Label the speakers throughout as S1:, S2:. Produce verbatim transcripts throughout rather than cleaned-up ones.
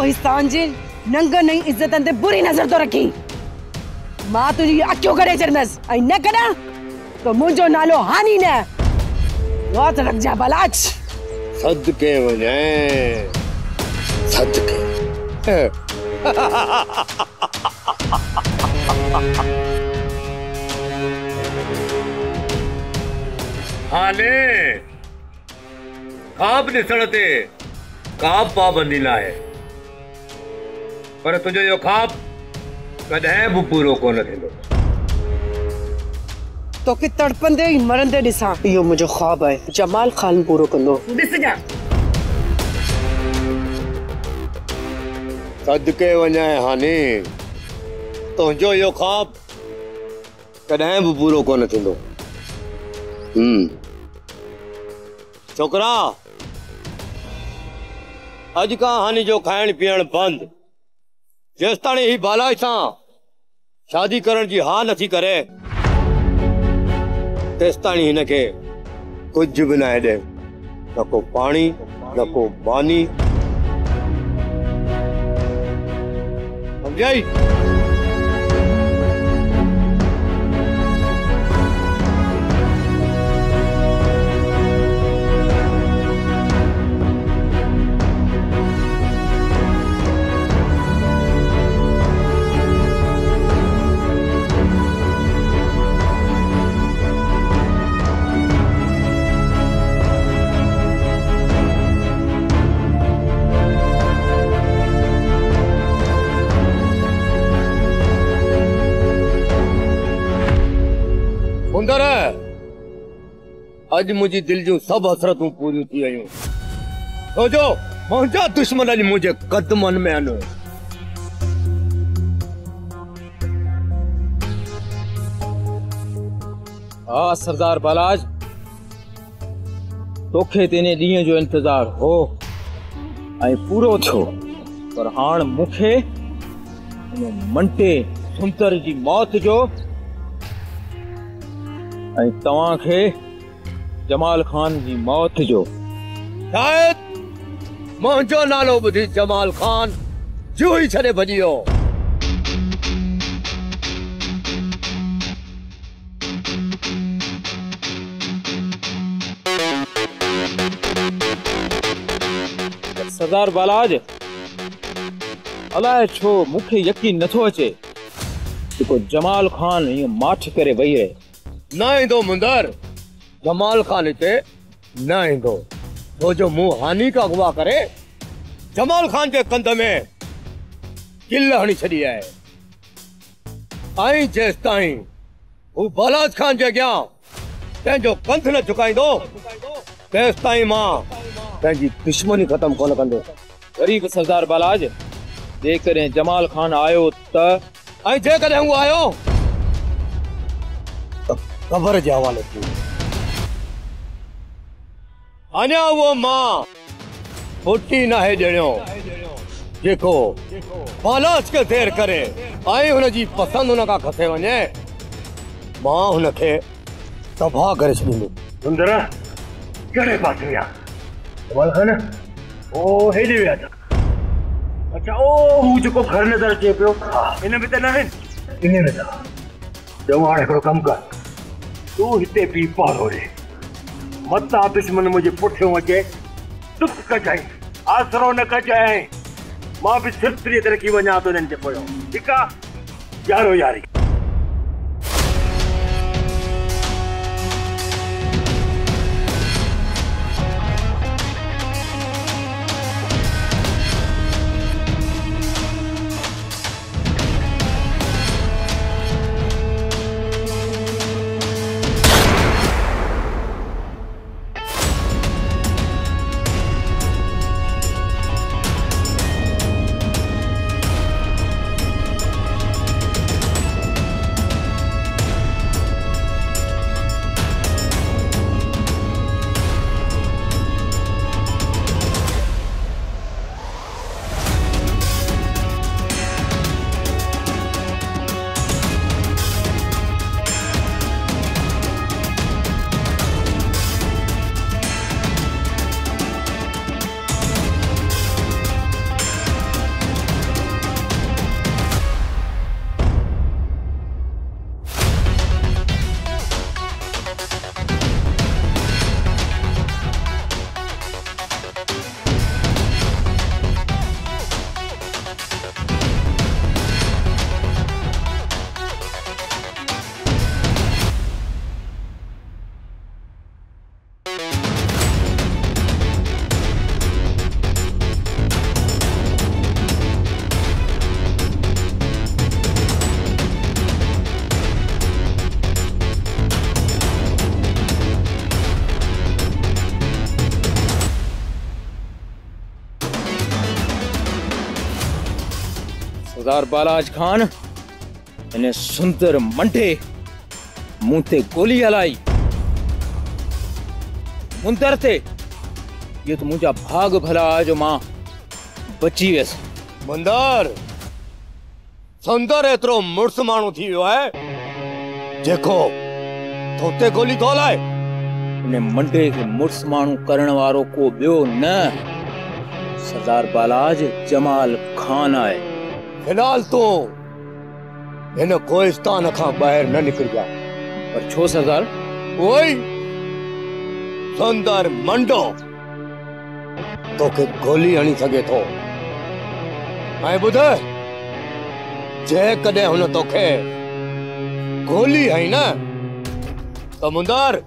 S1: हिस्सान जे नंग नहीं इज्जतन ते बुरी नजर तो रखी। मां तुझी अखियों करे चरनस ऐं न करा तो मुंहिंजो नालो हानी न। रात रख जा बलाच।
S2: सदके वञे सदके। हाने ख़्वाब ॾिसण ते का पाबंदी न आहे, पर तुंहिंजो इहो ख़्वाब कॾहिं बि पूरो कोन थींदो।
S1: तोखे तड़पंदे ई मरंदे ॾिसां इहो मुंहिंजो ख़्वाब आहे। जमाल ख़ान पूरो कंदो। ॾिस जा
S2: सदके वञे हानी, तुंहिंजो इहो ख़्वाब कॾहिं बि पूरो कोन थींदो। हम्म छोकरा, अॼु खां हानी जो खाइण पीअण बंदि। जेसि ताणी ही बालाज सां शादी करण जी हा नथी करे तेसि ताणी हिनखे कुझु बि न हेॾे, न को पाणी न को पानी। समझाई? सुंदर, अज मुझी दिल जूं सब हसरतूं पूरी थी आयूं। तो जो मुंहिंजा दुश्मन अज मुझे कदमन में आनो।
S3: हाँ सरदार बालाज, तोखे तेने ॾींहं जो इंतजार हो ऐं पूरो थियो, पर हाण मुखे मंटे सुंदर जी मौत जो ऐं तव्हां खे जमाल खान जी मौत जो।
S2: शायद मुंहिंजो नालो ॿुधी जमाल खान जूं ई छॾे भॼी वियो।
S3: सरदार बालाज, अलाए छो मूंखे यकीन नथो अचे जेको जमाल खान हीअं माठ करे वही रहे।
S2: न ईंदो मुंदर, जमाल खान हिते न ईंदो, छो जो मूं हानी का अगवा करे जमाल खान के कंध में किल हणी छॾी आहे। ऐं जेसि ताईं हू बालाज खान जे अॻियां पंहिंजो कंध न झुकाईंदो तेसि ताईं मां पंहिंजी दुश्मनी ख़तम कोन कंदो।
S3: गरीब सरदार बालाज, जेकॾहिं जमाल खान आयो त
S2: ऐं जेकॾहिं हू आयो त कबर जे हवाले थी। अञा उहो मां फुटी नाहे ॼणियो जेको बालाज खे देर करे ऐं हुनजी पसंदि हुन खां खसे वञे। मां हुनखे तबाह करे छॾींदुमि।
S4: सुंदर कहिड़े पासे विया? जमाल खान ओ हेॾे विया था। अच्छा, ओ हू जेको घर नज़र अचे पियो, इन में त न आहिनि? इन में त चऊं हाणे हिकिड़ो कमु कर, तूं हिते पी पारो रे, मतां दुश्मन मुंहिंजे पुठियों अचे दुख कजांइ, आसरो न कजांइ। मां बि सिरतरीअ ते रखी वञा थो हिननि जे पोयों। ठीकु आहे? यारो यारी।
S3: सरदार बालाज खान इन सुंदर मंडे मुंह ते गोली हलाई मुंदर ते ये तो मुझा भाग भला जो मां बची वैस
S2: मुंदर सुंदर एतरो मुर्स मानू थी वियो है जेको तोते गोली तो हलाए
S3: इन मंडे के मुर्स मानू करण वारो को बियो न सरदार बालाज जमाल खान आए।
S2: फिलहाल तो इन कोहिस्तान का बाहर न निकल जा।
S3: पर छो सरदार?
S2: ओए सुंदर मंडो तो के गोली हणी सके थो। ऐं ॿुध जे कॾहिं हुन तोखे गोली हई न तो मुंदर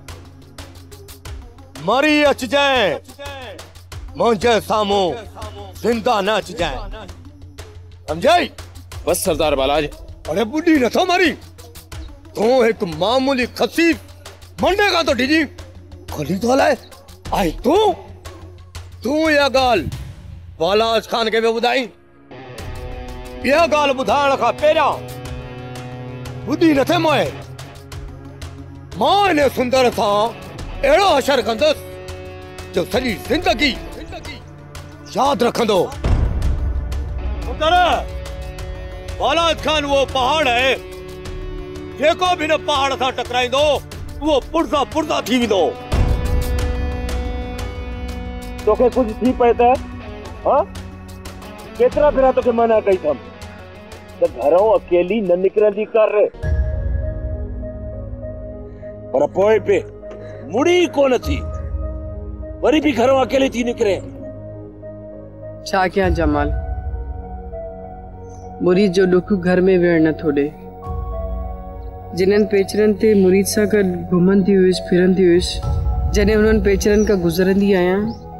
S2: मरी अच जाए मुझे सामू जिंदा न अच जाए समझाई?
S3: बस सरदार बालाज।
S2: अरे बुढ़ी न थो मरी तू एक मामूली खसी मंडे का तो डिजी गोली तो हलाए आई तू तू या गाल बालाज खान के में बुधाई यह गाल बुधाण का पेरा बुद्धि न थे मोए मां ने सुंदर था एड़ो असर कंदस जो सॼी जिंदगी याद रखंदो। बालाज खान वो पहाड़ है जेको भी न पहाड़ सां टकराईंदो वो पुरजा पुरजा थी वेंदो।
S4: तोखे कुछ थी पए त हां केतिरा भेरा तोखे मना कई थम त घरों अकेली न निकरंदी कर पर पोइ पे मुड़ी कोन थी वरी भी घरों अकेली थी निकरे।
S1: छा क्या जमाल मुरीद जो दुख घर में वेड़ न थोड़े जिनन पेचरन ते मुरीद सा गड घुमंदी हुइस फिरंदी हुइस जने उन्हन पेचरन का गुजरंदी आया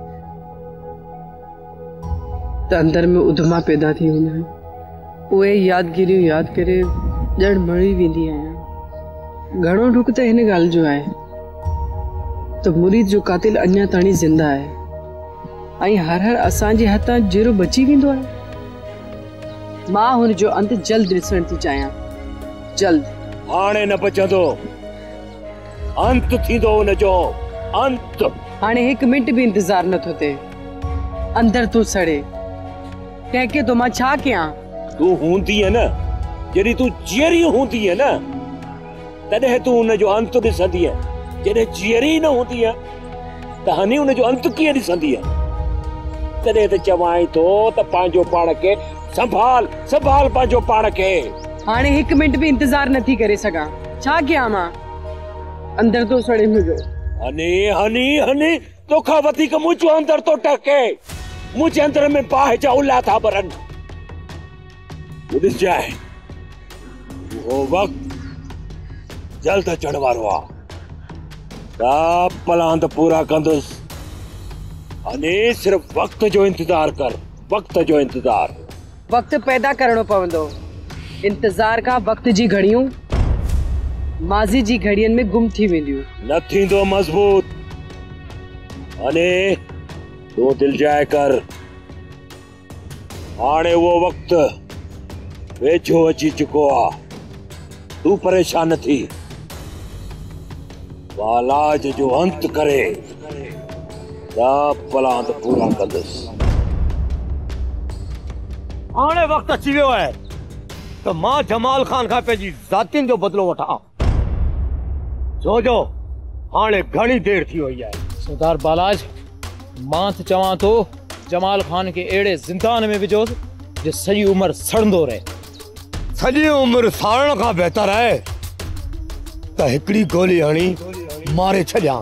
S1: त अंदर में उधमा पैदा थी वञे उहे यादगिरियूं याद करे ॼण मरी वेंदी आहियां। घणो दुख त हिन ॻाल्हि जो आहे त मुरीद जो कातिल अञा ताणी ज़िंदा आहे ऐं हर हर असांजे हथां जीरो बची वेंदो आहे। मां हुन जो अंत जल्द ॾिसण थी चाहियां जल्द।
S4: हाणे न बचंदो अंत थींदो हुन जो अंत।
S1: हाणे हिकु मिंट भी इंतजार नथो थिए अंदर तू सड़े कंहिंखे तो मां छा कयां।
S4: तू हूंदी है न जॾहिं तू जीअरी हूंदी है न तॾहिं तू हुन जो अंत ॾिसंदी है जॾहिं जीअरी न हूंदी है त हनी हुन जो अंत कीअं ॾिसंदी है। तॾहिं त चवाई थो त पंहिंजो पाण खे संभाल संभाल पंहिंजो पाण खे।
S1: हाणे हिकु मिंट भी इंतजार नथी करे सघां छा कयां मां अंदर तो सड़े मुंहिंजो।
S4: हनी हनी हनी तोखां वधीक मुंहिंजो अंदर तो टके मुंहिंजे अंदर में बाहि जा उल्हा था भरनि। ॾिस जाए वो वक्त जल्द अचण वारो आहे सब पलांद पूरा कंदुसि। अने सिर्फ वक्त जो इंतजार कर वक्त जो इंतजार।
S1: वक्त पैदा करणो पवंदो इंतजार का वक्त जी घड़ियूं माज़ी जी घड़ियन में गुम थी वेंदियूं
S4: न थींदो मजबूत। अने तू दिल जाए कर हाणे वो वक्त वेझो अची चुको आहे तू परेशान थी बालाज जो अंत करे सब पलांद पूरा कंदुसि।
S2: हाणे वक्त अची वियो आहे त मां जमाल खान खां पंहिंजी ज़ातियुनि जो बदिलो वठां छो जो हाणे घणी देर थी वई आहे।
S3: सरदार बालाज मां त चवां थो जमाल खान के एड़े जिंदान में विझोसि जो सॼी उम्र सड़ंदो रहे।
S2: सॼी उम्र साड़ण खां बहितर आहे त हिकिड़ी गोली हणी मारे छॾियां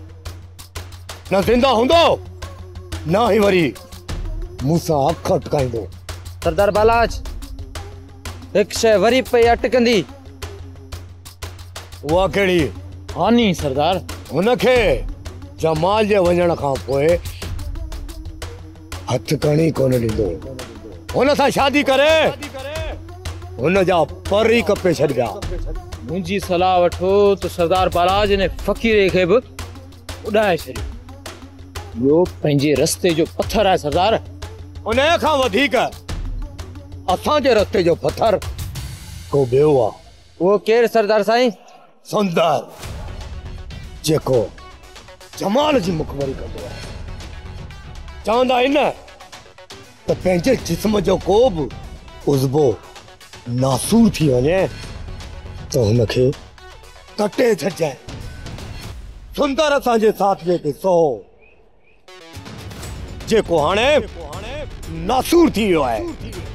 S2: न ज़िंदा हूंदो न ही वरी मूंसां अख अटकाईंदो।
S3: सरदार बालाज एक शइ वरी पई अटकंदी
S2: उहा कहिड़ी?
S3: हानी सरदार
S2: हुनखे जमाल जे वञण खां पोइ हथ खणी कोन ॾींदो हुन सां शादी करे हुन जा पर ई कपे छॾिया।
S3: मुंहिंजी सलाह वठो त सरदार बालाज ने फ़कीर खे बि उॾाए छॾियो। इहो पंहिंजे रस्ते जो पत्थर आहे सरदार।
S2: उन खां वधीक असांजे रस्ते जो पत्थर को ॿियो आहे।
S3: वो केर सरदार साईं?
S2: सुंदर, जेको जमाल जी मुखबरी कंदो आहे। चवंदा आहिनि न त पंहिंजे जिस्म जो को बि उज़बो नासूर थी वञे त हुनखे कटे छॾिजांइ। सुंदर असांजे साथ जे किसो जेको हाणे नासूर थी वियो आहे,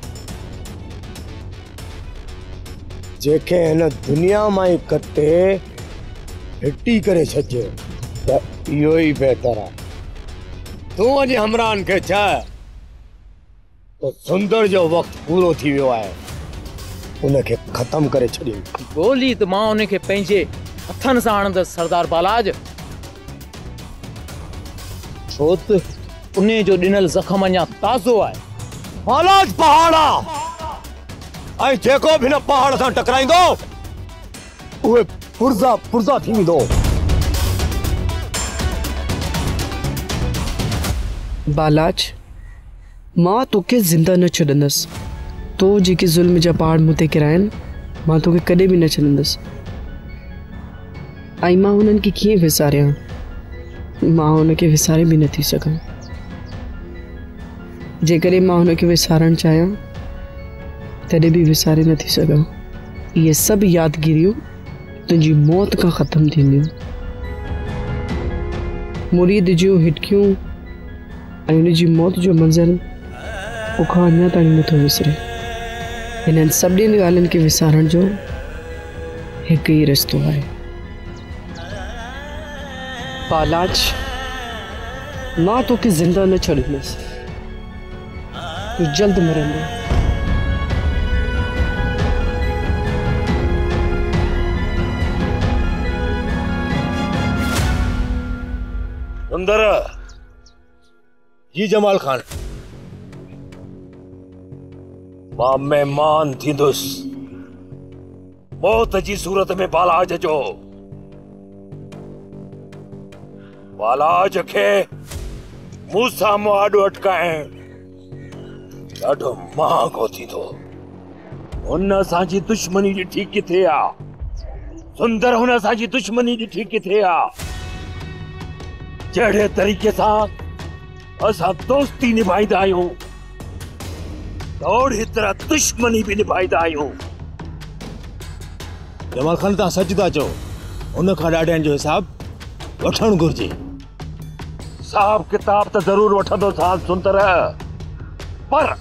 S2: जेके हिन दुनिया मां ई कटे हिटी करे छॾिजे त इहो ई बहितर आहे। तूं अॼु हमरान खे चए त सुंदर जो वक़्तु पूरो थी वियो आहे, उनखे ख़तम करे छॾियो।
S3: गोली त मां उनखे पंहिंजे हथनि सां हणंदसि सरदार बालाज, छो त उन जो ॾिनल ज़ख़्म अञा ताज़ो आहे।
S2: बालाज पहाड़ आहे, ऐं जेको बि हिन पहाड़ सां टकराईंदो उहे पुर्ज़ा पुर्ज़ा थी वेंदो।
S1: बालाज, मां तोखे ज़िंदा न छॾंदसि। तो जेके ज़ुल्म जा पहाड़ मूं ते किराया आहिनि, मां तोखे कॾहिं बि न छॾंदसि। ऐं मां हुननि खे कीअं विसारियां? मां हुनखे विसारे बि न थी सघां। जेकॾहिं मां हुनखे विसारणु चाहियां तॾहिं बि विसारे न थी सघां। इहे सभु यादगिरियूं तुंहिंजी मौत खां ख़तमु थींदियूं। मुरीद जूं हिटकियूं ऐं हुनजी मौत जो मंज़र मूंखां अञा ताईं नथो विसरे। हिननि सभिनी ॻाल्हियुनि खे विसारण जो हिकु ई रस्तो आहे। बालाज, मां तोखे ज़िंदा न छॾींदसि। तूं जल्द मरंदो।
S2: सुंदर, जी जमाल खान, मां महिमान थींदुसि मौत जी सूरत में बालाज जो। बालाज खे मूं साम्हूं आॾो अटकाइण ॾाढो महांगो थींदो। हुन असांजी दुश्मनी ॾिठी किथे आहे? सुंदर, हुन असांजी दुश्मनी ॾिठी किथे आहे? जहिड़े तरीक़े सां असां दोस्ती निभाईंदा आहियूं, ओड़ी तरह दुश्मनी बि निभाईंदा आहियूं।
S3: जमाल खान, तव्हां सच था चओ। हुन खां ॾाढनि जो हिसाब वठणु घुर्जे।
S2: हिसाब किताब त ज़रूर वठंदो सां सुंदर, पर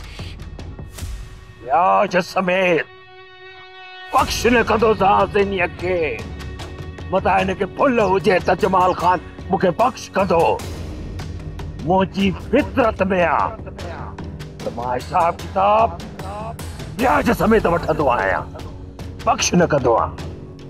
S2: व्याज समेत बख़्श न कंदो सां इन खे। मता हिनखे भुल हुजे त जमाल खान मूंखे बख़्श कंदो। मुंहिंजी फितरत में आहे त मां हिसाब किताब व्याज समेत वठंदो आहियां, बख़्श न कंदो आहियां।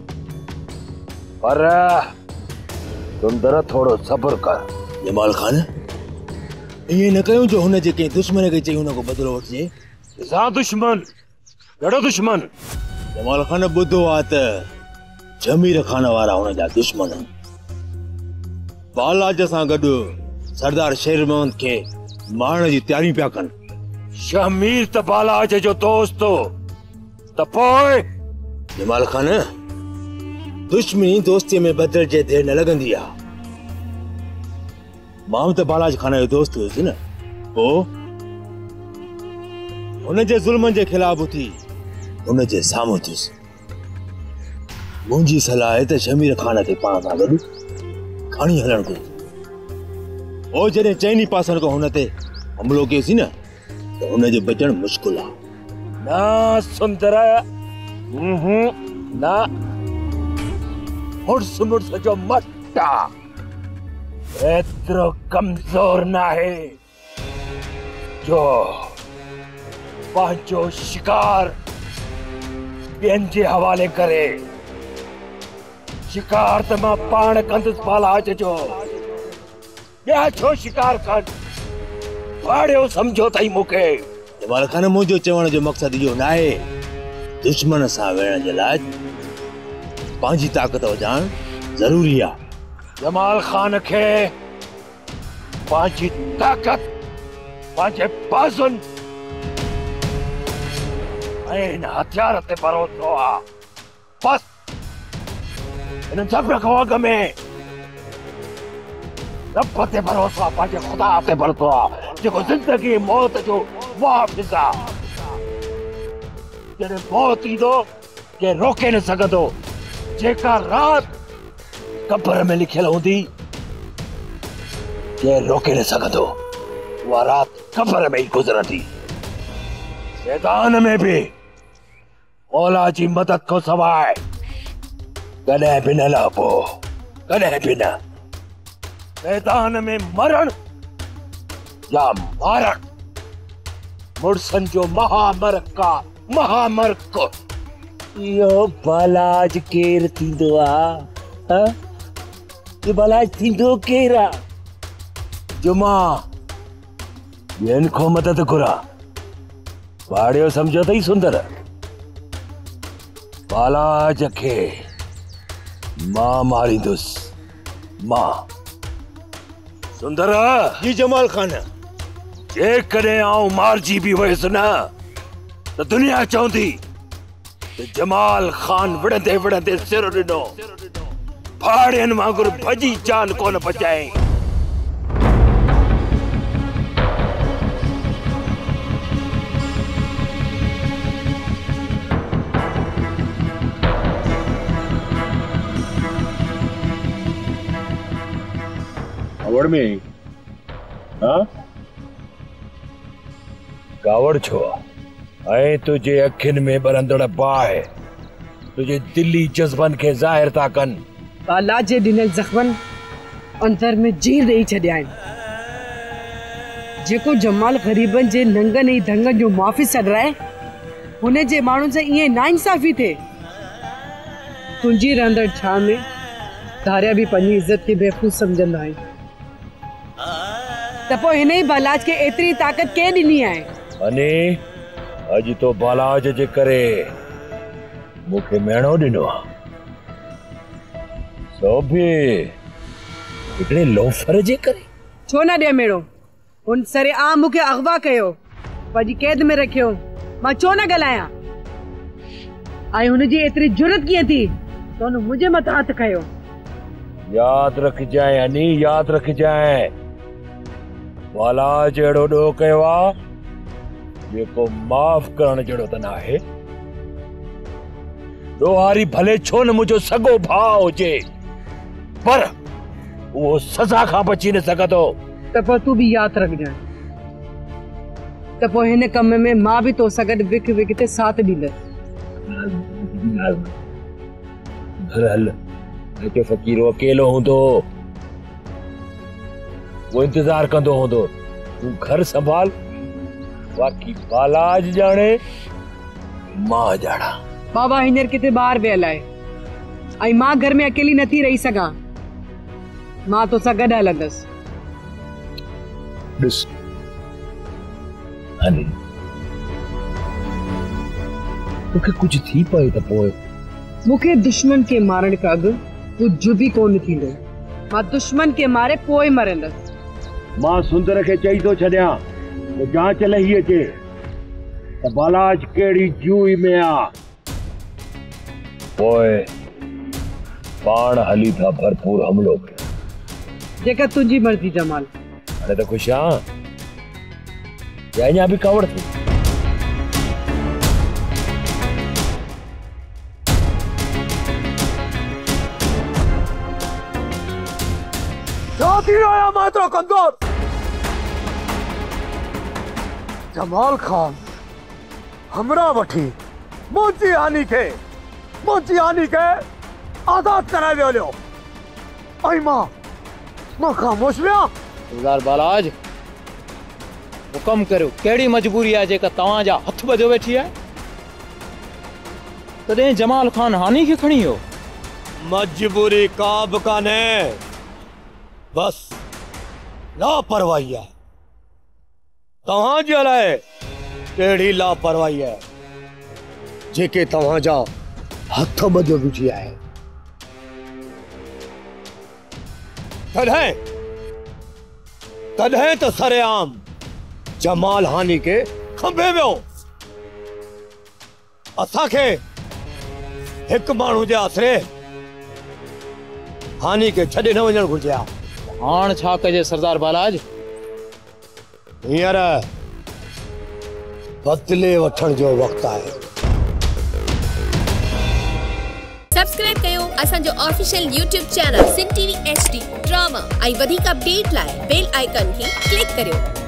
S2: पर सुंदर, थोरो सब्र कर।
S3: जमाल खान, ईअं न कयूं जो हुन जे कंहिं दुश्मन खे चई हुन को बदिलो वठिजे।
S2: सा दुश्मन? कहिड़ो दुश्मन?
S3: जमाल खान, ॿुधो आहे त जमीर खान वारा हुन जा दुश्मन बालाज सां गॾु सरदार शेर मोहम्मद खे मारण जी तयारी पिया कनि।
S2: शमीर त बालाज जो दोस्त हो त पोइ?
S3: जमाल खान, दुश्मनी दोस्तीअ में बदिलजे देर न लॻंदी आहे। मां त बालाज खान जो दोस्त हुयुसि न, पोइ हुन जे ज़ुल्मनि जे ख़िलाफ़ उथी हुन जे साम्हूं थियुसि। मुंहिंजी सलाह आहे त शमीर खान खे पाण सां गॾु खणी हलणु घुरिजे। पोइ जॾहिं चइनी पासनि खां हुन ते हमिलो कयोसीं न त हुन जो बचणु मुश्किल आहे।
S2: न सुंदर, न मुड़स मुड़स जो मटा एतिरो कमज़ोर न आहे जो पंहिंजो शिकार ॿियनि जे हवाले करे। शिकार त मां पाण कंदुसि बालाज जो, ॿिया छो शिकार कनि? वाड़ियो सम्झो अथई मूंखे।
S3: जमाल खान, मुंहिंजो चवण जो मक़सदु इहो न आहे। दुश्मन सां विढ़ण जे लाइ पंहिंजी ताक़त वधाइणु ज़रूरी आहे।
S2: जमाल खान खे पंहिंजी ताक़त पंहिंजे बाज़ुनि
S3: इन हथियार ते भरोसो आ बस इन जबर खां अॻ में रब ते भरोसो आहे, पंहिंजे ख़ुदा ते भरोसो आहे जेको ज़िंदगी मौत जो वापिस आहे। जॾहिं मौत ईंदो के रोके न सघंदो। जेका रात कब्र में लिखियल हूंदी के रोके न सघंदो, उहा रात कब्र में ई गुज़रंदी। मैदान में भी मौला जी मदद को सवाइ कॾहिं बि न लापो, कॾहिं बि न। मैदान में मरण या मारण मुड़सन जो महामरक का महामरक। यो बालाज केर थींदो आ? ये बालाज थींदो केर आ? जुमा ॿियनि खां मदद घुरा, भाड़ियो सम्झो अथई सुंदर। बालाज खे मां मारींदुसि, मां। सुंदर
S2: जी जमाल खान।
S3: जेकॾहिं आऊं मारिजी बि वयुसि न त दुनिया चवंदी त जमाल खान विढ़ंदे विढ़ंदे सिर ॾिनो, भाड़ियनि वांगुरु भॼी जान कोन बचाई।
S4: कावड़ में हाँ
S3: कावड़ छो ऐं तुझे अखियुनि में बरंदड़ बाहि तुझे दिली जज़्बनि खे ज़ाहिर था कनि।
S1: बाला जे ॾिनल ज़ख़्मनि अंदर में जीर ॾेई छॾिया आहिनि। जेको जमाल ग़रीबनि जे नंगनि ऐं धंगनि जो मुआफ़ी सॾराए, हुन जे माण्हुनि सां ईअं नाइंसाफ़ी थिए। तुंहिंजी रहंदड़ छा में धारिया बि पंहिंजी इज़त खे बेवकूफ़ सम्झंदा आहिनि। त पोइ हिन ई बालाज खे एतिरी ताक़त कंहिं ॾिनी आहे?
S3: अने अॼु तो बालाज जे करे मूंखे मेणो ॾिनो आहे, सो बि हिकिड़े लोफर जे करे।
S1: छो न ॾिए मेणो? हुन सरे आम मूंखे अगवा कयो, पंहिंजी कैद में रखियो, मां छो न ॻाल्हायां? ऐं हुनजी एतिरी जुरत कीअं थी त हुन मुंहिंजे मथां हथ खयो?
S3: यादि रखजांइ अनी, यादि रखजांइ। बालाज अहिड़ो ॾोह कयो आहे जेको माफ़ करण जहिड़ो त न आहे। ॾोहारी भले छो न मुंहिंजो सॻो भाउ हुजे, पर उहो सज़ा खां बची न सघंदो।
S1: त पोइ तूं बि यादि रखजांइ त पोइ हिन कम में मां बि तोसां गॾु विक विक ते साथ ॾींदसि।
S3: हल जो फ़क़ीरो अकेलो हूंदो वो इंतजार कंदो हूंदो, तूं घर संभाल, बाक़ी बालाज ॼाणे मां ॼाणा।
S1: बाबा हींअर किथे ॿाहिरि वियल आहे ऐं मां घर में अकेली नथी रही सघां। मां तोसां गॾु हलंदसि।
S3: ॾिस हनी, तोखे कुझु थी पए त पोइ
S1: मूंखे दुश्मन खे मारण खां अॻु कुझु बि कोन थींदो। मां दुश्मन खे मारे पोइ मरंदसि।
S4: मां सुंदर खे चई थो छॾियां त जांच लही अचे त बालाज कहिड़ी जूई में आ।
S3: पोइ पाण हली था भरपूर हमलो कयो।
S1: जेका तुंहिंजी मर्ज़ी जमाल।
S3: हाणे त ख़ुशि आं या अञा बि कावड़ थी?
S2: थी आया मैं तो कंदोर। जमाल खान हमरा वठी मुंहिंजी हानी खे मुंहिंजी हानी खे आज़ाद कराए वियो। ऐं मां मां ख़ामोश विया।
S5: सरदार बालाज हुकम करो, कहिड़ी मजबूरी आहे जेका तव्हांजा हथ ॿधो वेठी आहे? तॾहिं जमाल खान हानी खे खणी वियो।
S2: मजबूरी का बि कान्हे, बस लापरवाही आहे। तव्हांजे लाइ कहिड़ी लापरवाही आहे जेके तव्हांजा हथ ॿधो बीठी आहे? तॾहिं तॾहिं त सरेआम जमाल हानी के खंबे वियो। असांखे हिकु माण्हू जे आसरे हानि खे छॾे न वञणु घुरिजे हा।
S5: हाण छा कजे सरदार बालाज?
S2: हींअर बदिले वठण जो वक़्तु आहे।
S6: सब्सक्राइब कयो असांजो official YouTube channel Sindh TV H D drama ऐं वधीक अपडेट लाइ बेल आइकन खे क्लिक करियो।